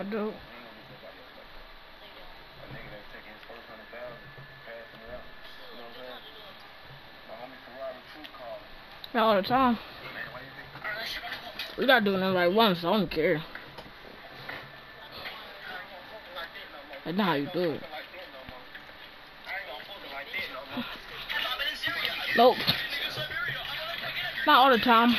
I do. Not all the time. We gotta do it like once, so I don't care. That's not how you do it. Nope. Not all the time.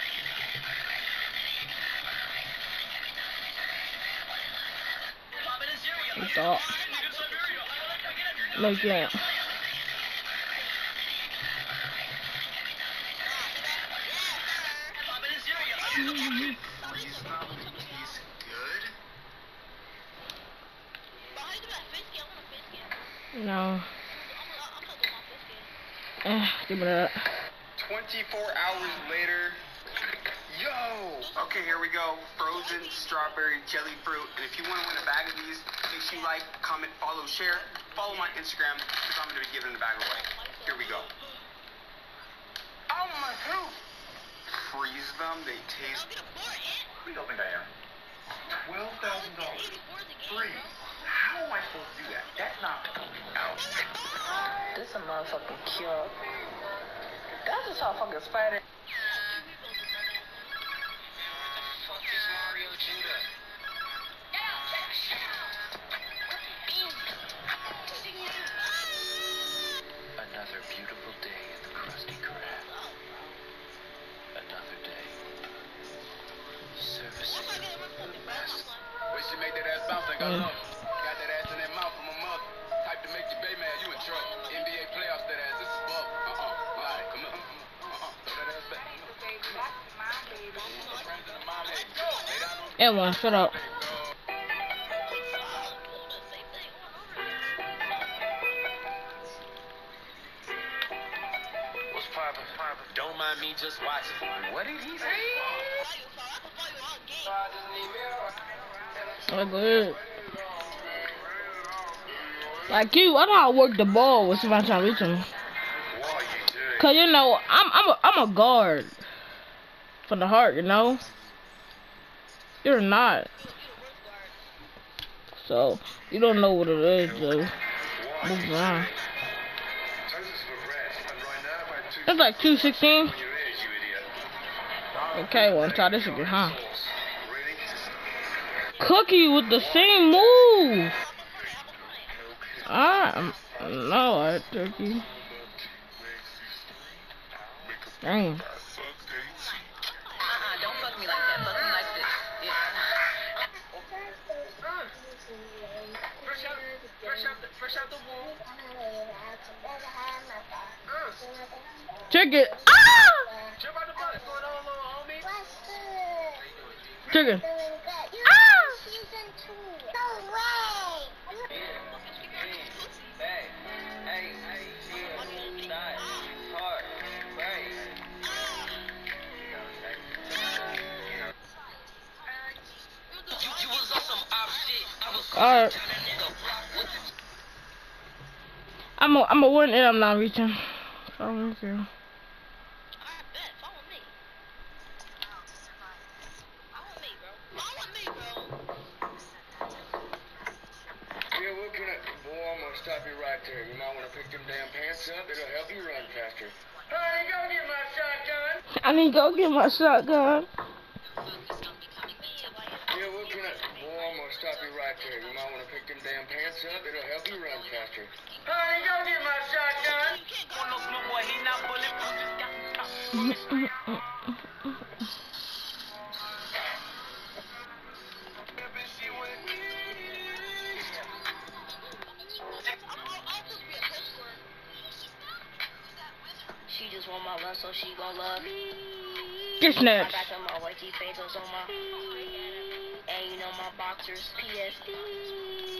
What's up? No, you can't. No. Give me that. 24 hours later. Yo! Okay, here we go. Frozen strawberry jelly fruit. And if you want to win a bag of these, make sure you like, comment, follow, share. Follow my Instagram because I'm going to be giving the bag away. Here we go. Oh my god! Freeze them. They taste. Who do you think I am? $12,000. Free. How am I supposed to do that? That's not out. This is a motherfucking cure. That's just how fucking spider. Another beautiful day at the Krusty Krab. Another day. Servicing the mess. Wish you make that ass bounce like I love. Got that ass in that mouth from my mother. Type to make you bay mad, you in trouble. NBA playoffs that ass, this is bub. Lie, come on. Throw that ass back. Everyone, shut up. What's poppin'? Don't mind me just watching. What did he say? Oh, good. Like you, I know how to work the ball with somebody trying to reach him. Cause you know, I'm a guard for the heart, you know. You're not. So you don't know what it is, though. Move around. That's like 216. Okay, well, try this again, huh? Cookie with the same move. No, Turkey. Dang. Don't fuck me like that. Fuck me like this. Yeah. Fresh out the womb. Chicken. Ah! Jump out the butt. What's going on, little homie? Chicken. Alright. I'm a win and I'm not reaching. Follow me, girl. Yeah, looking at boy, I'm gonna stop you right there. You might want to pick them damn pants up. It'll help you run faster. Honey, go get my shotgun. I need to go get my shotgun. Yeah, looking at boy, I'm gonna stop you right there. You might want to pick them damn pants up. It'll help you run faster. Honey, go get my shotgun. She just want my love, so she gon' love me. Get snapped. I got them all white T-Bezos on my, and you know my boxers PSD.